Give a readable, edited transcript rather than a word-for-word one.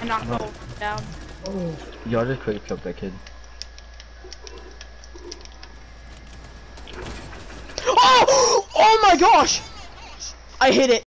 And knock the No. whole down. Y'all just quick killed that kid. Oh! Oh my gosh! I hit it.